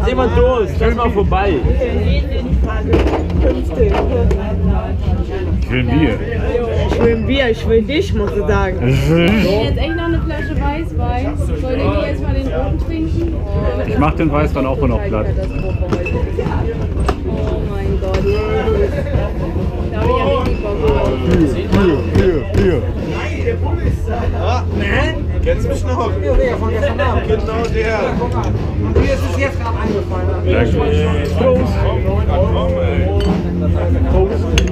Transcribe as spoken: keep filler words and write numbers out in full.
Jetzt jemand durch, das war vorbei. Ich will ein Bier. Ich will ein Bier, ich will dich, muss ich sagen. Ich will jetzt echt noch eine Flasche Weißwein. Wollt ihr die erstmal den roten trinken? Oh, Ich mach den Weiß dann auch noch platt. Oh mein Gott. Da habe ich ja richtig Bock drauf. Bier, Bier, Bier. Kennst du mich noch? Ja, der von gestern Abend. Genau der. Und mir ist es jetzt gerade eingefallen. Danke. Prost. Prost.